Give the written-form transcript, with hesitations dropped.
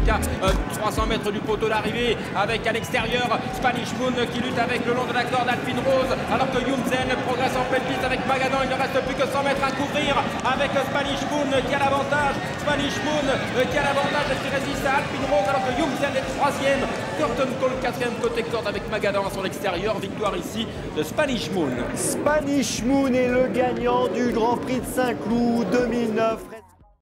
qu'à 300 mètres du poteau d'arrivée, avec à l'extérieur Spanish Moon qui lutte avec le long de la corde Alpine Rose, alors que Yumzen progresse en pleine piste avec Magadan. Il ne reste plus que 100 mètres à couvrir avec Spanish Moon qui a l'avantage. Spanish Moon qui a l'avantage et qui résiste à Alpine Rose, alors que Yumzen est troisième. Curtain Call quatrième côté corde avec Magadan à son extérieur. Victoire ici de Spanish Moon. Spanish Moon est le gagnant du Grand Prix de Saint-Cloud 2009.